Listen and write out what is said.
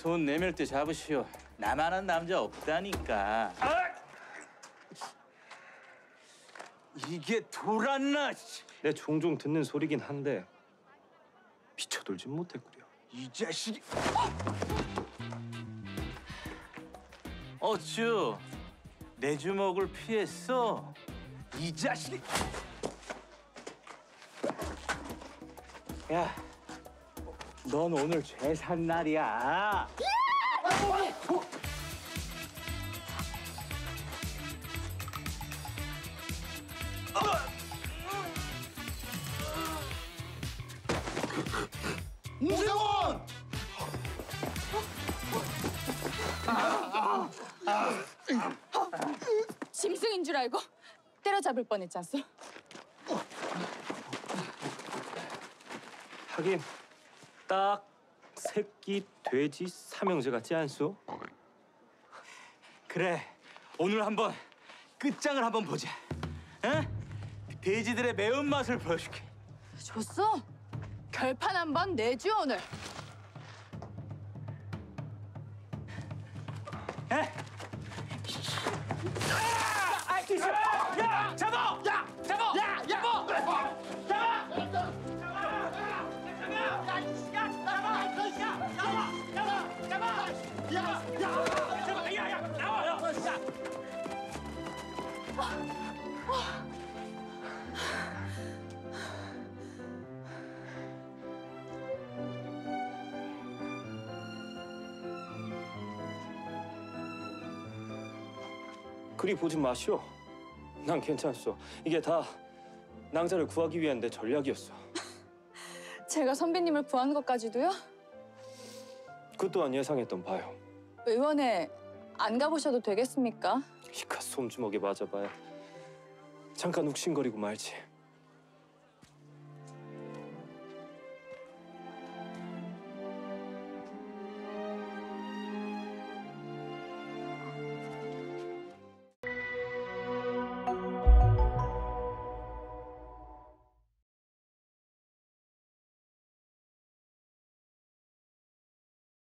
손 내밀 때 잡으시오. 나만한 남자 없다니까. 이게 돌았나? 내 종종 듣는 소리긴 한데 미쳐돌진 못했구려. 이 자식이. 어쭈, 내 주먹을 피했어? 이 자식이. 야, 넌 오늘 재산 날이야. 우세원! 짐승인 줄 알고 때려잡을 뻔했지 않소? 하긴 딱 새끼 돼지 삼형제 같지 않소? 그래, 오늘 한번 끝장을 한번 보자. 어? 돼지들의 매운맛을 보여줄게. 좋소. 결판 한번 내줘 오늘. 에? 야! 잡아! 야! 잡아! 야! 잡아! 그리 보지 마시오. 난 괜찮소. 이게 다 낭자를 구하기 위한 내 전략이었어. 제가 선배님을 구하는 것까지도요? 그 또한 예상했던 바요. 의원회 안 가보셔도 되겠습니까? 이깟 솜주먹에 맞아봐야 잠깐 욱신거리고 말지.